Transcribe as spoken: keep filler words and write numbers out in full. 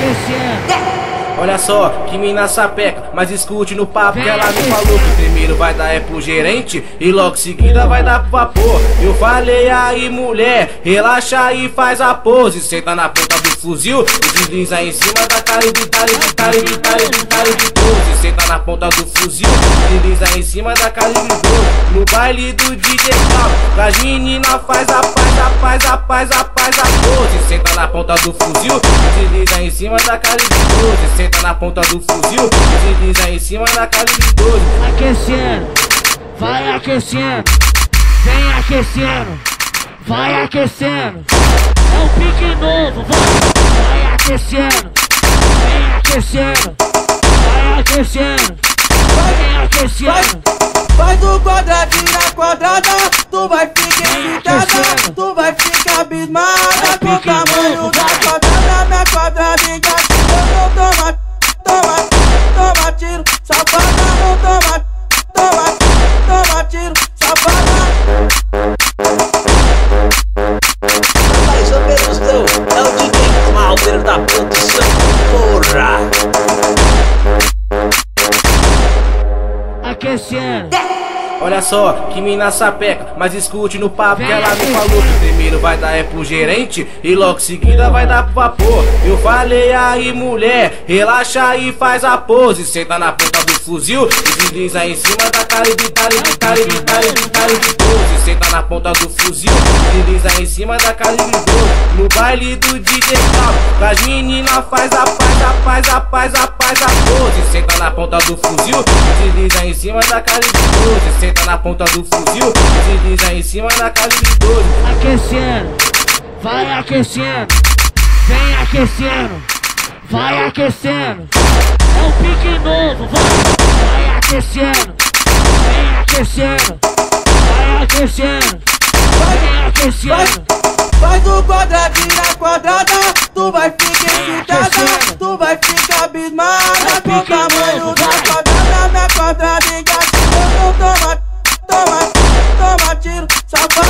aquecendo. Olha só, que mina sapeca, mas escute no papo que ela me falou que primeiro vai dar é pro gerente e logo seguida vai dar pro vapor. Eu falei aí mulher, relaxa e faz a pose, senta na ponta do fuzil e desliza em cima da cara de cara de cara de cara de cara de doze. Senta na ponta do fuzil, desliza em cima da cara de doze. No baile do D J Cal, as meninas faz a paz, a paz, a paz, a paz, a pose. Senta na ponta do fuzil, desliza em cima da cara de doze. Senta na ponta do fuzil, desliza em cima da cara de doze. Aquecendo, vai aquecendo, vem aquecendo, vai aquecendo. É um pique novo, vai, vai aquecendo, vem aquecendo, vai aquecendo, vem aquecendo. Vai do quadradinho na quadrada, tu vai ficar excitada, tu vai ficar abismada com o tamanho da quadrada, da quadradinha. Não toma, toma, toma tiro, safada, não toma, toma, toma tiro, safada. Mais ou menos não, é o D J Clauber da produção, porra! Aquecendo. Olha só, que mina sapeca, mas escute no papo que ela me falou que primeiro vai dar é pro gerente e logo seguida vai dar pro vapor. Eu falei aí mulher, relaxa e faz a pose, senta na ponta do fuzil e desliza em cima da cara de cara de cara de cara de cara de doze. Senta na ponta do fuzil, desliza em cima da cara de doze. No baile do D J Cal, as meninas faz a paz, a paz, a paz, a paz, a pose. Senta na ponta do fuzil, desliza em cima da cara de doze. Senta na ponta do fuzil, desliza em cima da cara de doze. Aquecendo, vai aquecendo, vem aquecendo, vai aquecendo. É um pique novo, vai, vai aquecendo, vem aquecendo, vai aquecendo, vem aquecendo. Vai do quadradinho na quadrada, tu vai ficar excitada, tu vai ficar abismada com o tamanho da quadrada, da quadradinha. Não toma, toma, toma tiro, safada.